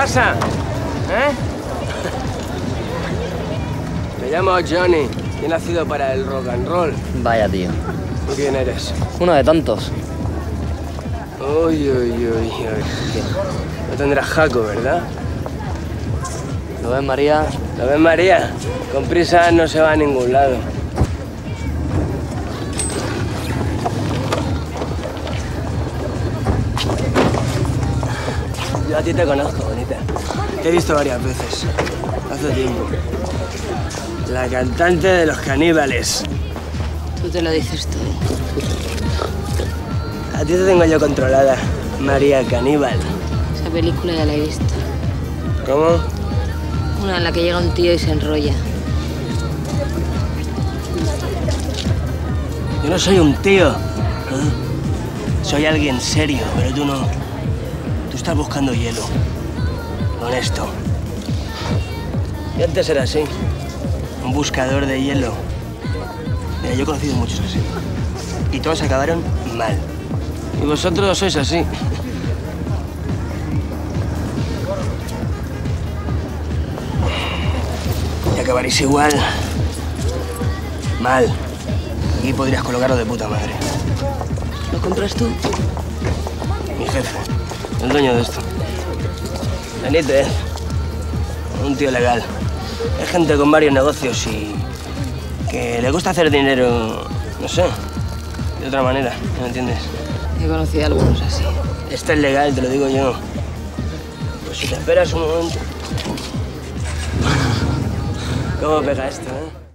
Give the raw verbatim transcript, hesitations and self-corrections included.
pasa? ¿Eh? Me llamo Johnny y he nacido para el rock and roll. Vaya, tío. ¿Tú quién eres? Uno de tantos. Uy, uy, uy, uy. No tendrás jaco, ¿verdad? ¿Lo ves, María? ¿Lo ves, María? Con prisa no se va a ningún lado. Yo a ti te conozco, bonita. Te he visto varias veces. Hace tiempo. La cantante de los caníbales. Tú te lo dices todo. A ti te tengo yo controlada, María Caníbal. Esa película ya la he visto. ¿Cómo? Una en la que llega un tío y se enrolla. Yo no soy un tío. ¿Eh? Soy alguien serio, pero tú no. Tú estás buscando hielo. Honesto. Y antes era así. Un buscador de hielo. Mira, yo he conocido muchos así. Y todos acabaron mal. Y vosotros sois así. Y acabaréis igual. Mal. Aquí podrías colocarlo de puta madre. ¿Lo compras tú? Mi jefe. El dueño de esto. Benítez. Un tío legal. Es gente con varios negocios y que le gusta hacer dinero, no sé, de otra manera, ¿me entiendes? He conocido a algunos así. Este es legal, te lo digo yo. Pues si te esperas un momento... ¿Cómo pega esto, eh?